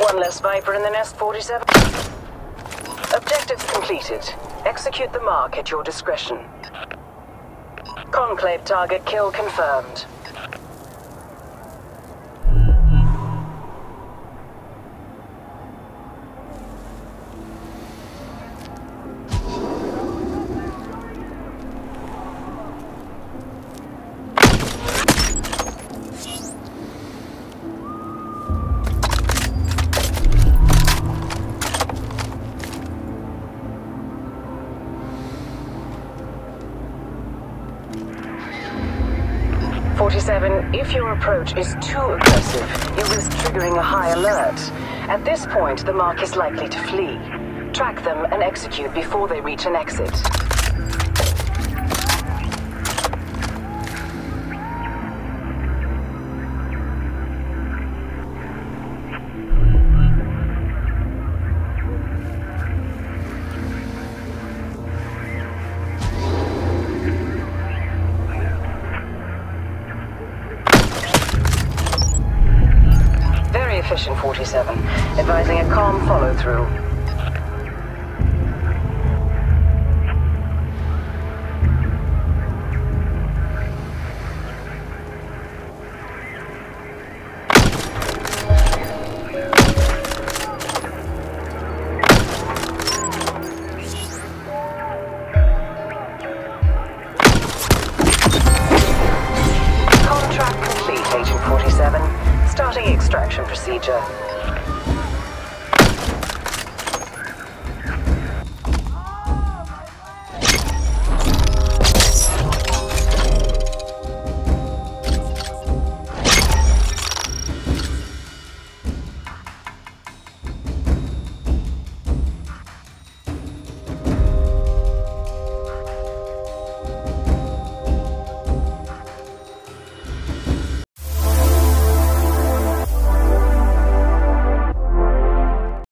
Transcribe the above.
One less Viper in the nest, 47. Objectives completed. Execute the mark at your discretion. Conclave target kill confirmed. If your approach is too aggressive, you risk triggering a high alert. At this point, the mark is likely to flee. Track them and execute before they reach an exit. Efficient 47, advising a calm follow-through. Contract complete, Agent 47. Starting extraction procedure.